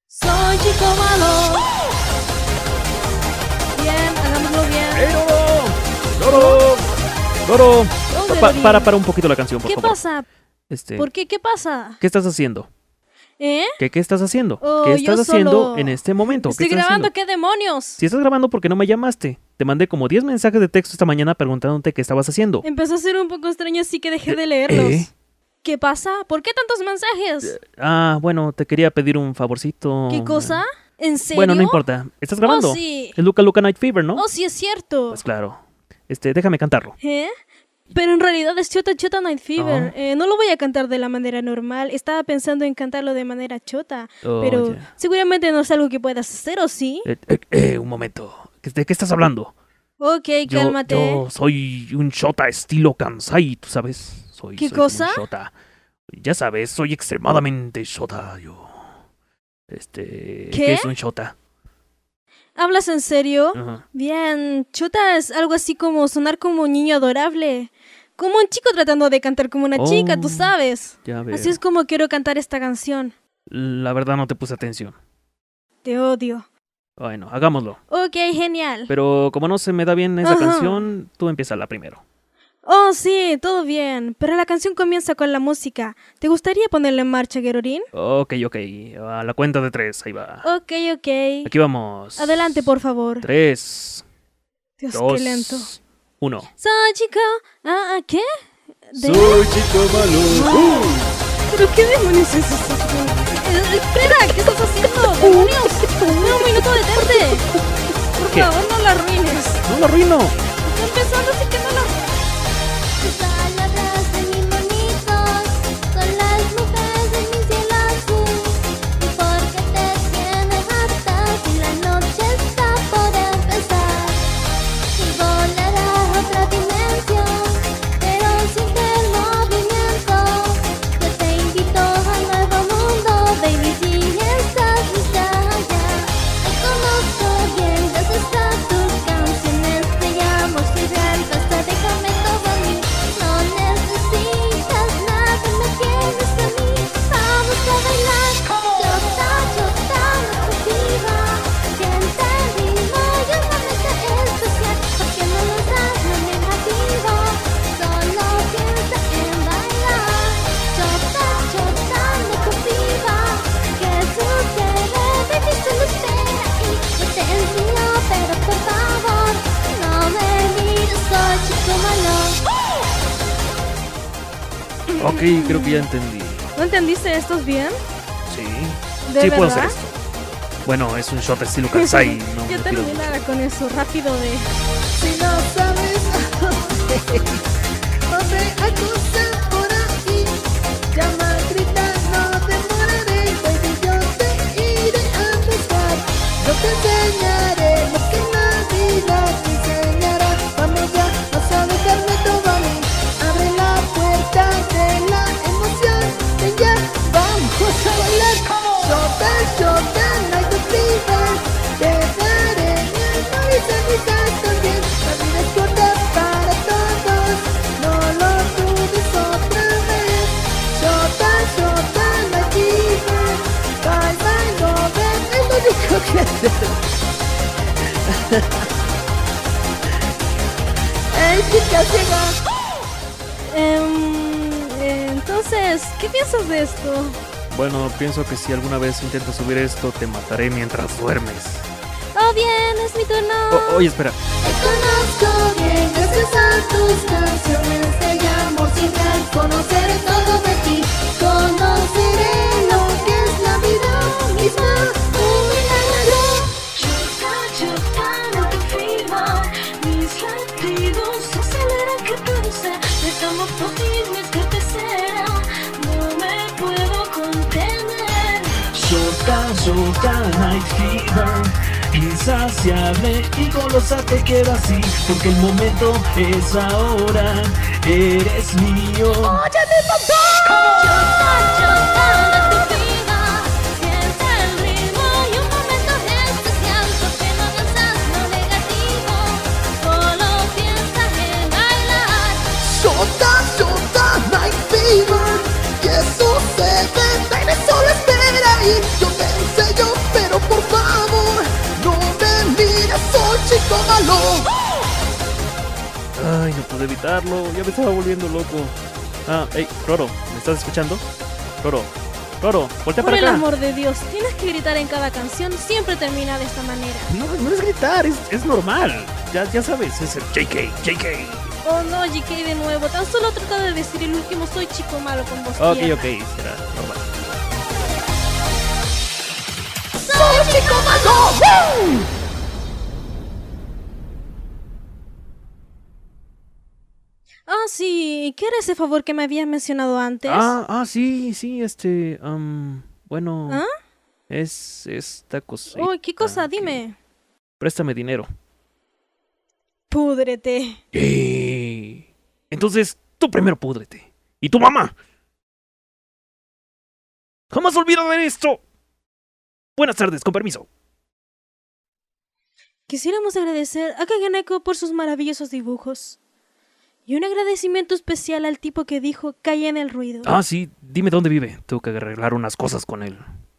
Soy chico malo. Bien, hagámoslo bien. ¡Hey, Loro! ¡Loro! Para un poquito la canción, por ¿Qué favor. pasa? ¿Por qué? ¿Qué pasa? ¿Qué estás haciendo? ¿Qué estás haciendo? Oh, ¿Qué estás yo haciendo solo en este momento? Estoy ¿Qué estás grabando, haciendo? ¿qué demonios? Si estás grabando, ¿por qué no me llamaste? Te mandé como 10 mensajes de texto esta mañana preguntándote qué estabas haciendo. Empezó a ser un poco extraño, así que dejé de leerlos. ¿Qué pasa? ¿Por qué tantos mensajes? Bueno, te quería pedir un favorcito. ¿Qué cosa? ¿En serio? Bueno, no importa. ¿Estás grabando? Oh, sí. Es Luca Luca Night Fever, ¿no? Oh, sí, es cierto. Pues claro. Déjame cantarlo. Pero en realidad es Chota Chota Night Fever. No lo voy a cantar de la manera normal. Estaba pensando en cantarlo de manera chota. Pero seguramente no es algo que puedas hacer, ¿o sí? Un momento. ¿De qué estás hablando? Ok, cálmate. Yo soy un shota estilo Kansai, ¿tú sabes? ¿Qué cosa? Un shota. Ya sabes, soy extremadamente shota, yo. ¿Qué es un shota? ¿Hablas en serio? Ajá. Bien, chota es algo así como sonar como un niño adorable. Como un chico tratando de cantar como una chica, tú sabes. Ya veo. Así es como quiero cantar esta canción. La verdad no te puse atención. Te odio. Bueno, hagámoslo. Ok, genial. Pero como no se me da bien esa canción, tú empiézala primero. Oh, sí, todo bien. Pero la canción comienza con la música. ¿Te gustaría ponerla en marcha, Gerorín? Ok. A la cuenta de 3, ahí va. Ok. Aquí vamos. Adelante, por favor. 3, Dios, 2, qué lento. 1. Soy chico... ¿qué? Soy chico malo. ¿Pero qué demonios es eso? Espera, ¿qué estás haciendo? ¡Demonios! ¡Un minuto, detente! Por favor, no la arruines. ¡No lo arruino! Está empezando, así que no la... Tus palabras de mis monitos son las nubes de mi cielo azul. ¿Y por qué te tienes harta si la noche está por empezar? Y volarás a otra dimensión, pero sin el movimiento. Yo te invito al nuevo mundo, baby, si estás lista ya. Te conozco bien, gracias a tus canciones. Te llamo, soy real, basta, déjame todo a mí. No necesitas nada, me tienes a mí. Vamos a bailar. Chota, chota, no te viva. Siente el ritmo y un momento especial. Porque no lo das, no negativo. Solo piensa en bailar. Chota, chota, no te viva. ¿Qué sucede? Baby, solo espera y yo te enseño. Pero por favor, no me mires, soy chico malo. Ok, creo que ya entendí. ¿No entendiste estos bien? Sí. ¿De Sí puedo verdad? hacer esto. Bueno, es un shot estilo Kansai. No Ya me pido terminara con eso, rápido de... Si no sabes a dónde acusar por aquí, llama, grita, no demoraré, baby, yo te iré a buscar. Yo te enseñaré lo que la vida te enseñará. Vamos ya, vas a dejarme todo a mí. Abre la puerta de la emoción, ven ya, vamos a bailar. Shota, shota, night of fever. Te daré mi amor y cenizas también. La vida es corta para todos, no lo dudes otra vez. Shota, shota, night fever. Bye, bye, no ven, es lo único que hacer. ¡Ey, chica ciega! Entonces, ¿qué piensas de esto? Bueno, pienso que si alguna vez intentas subir esto, te mataré mientras duermes. Oh, bien, es mi turno. Oye, espera. Te conozco bien, gracias a tus canciones. Te llamo sin real, conoceré todo de ti. Conoceré lo que es la vida misma, un milagro. Chota, chota, no te fijas. Mis latidos se aceleran, que pensé. Me tomo por ti, mis cabecera. No me puedo contener. Shota, shota, night fever. Insaciable y golosa te quiero así, porque el momento es ahora, eres mío. ¡Oye, mi papá! Chota, chota, no te fijas. Siente el ritmo y un momento especial. Porque no piensas lo negativo, solo piensas en bailar. Shota, shota, night fever. ¿Qué sucede? Baby, solo espera y yo te enseño. Ay, no pude evitarlo. Ya me estaba volviendo loco. Hey, Roro, ¿me estás escuchando? Roro, voltea Por para el acá. amor de Dios, tienes que gritar en cada canción. Siempre termina de esta manera. No es gritar, es normal. Ya sabes, es el JK. Oh no, GK de nuevo. Tan solo trata de decir el último soy chico malo con voz Ok, tierna. será normal. Ah, sí. ¿Qué era ese favor que me habías mencionado antes? Sí, bueno, ¿Ah? es esta cosita. Oh, ¿qué cosa? que- Dime. Préstame dinero. Púdrete. Entonces, tú primero púdrete. ¿Y tu mamá? ¡Jamás olvidaré esto! Buenas tardes, con permiso. Quisiéramos agradecer a Kaganeko por sus maravillosos dibujos. Y un agradecimiento especial al tipo que dijo calla en el ruido. Sí, dime dónde vive. Tengo que arreglar unas cosas con él.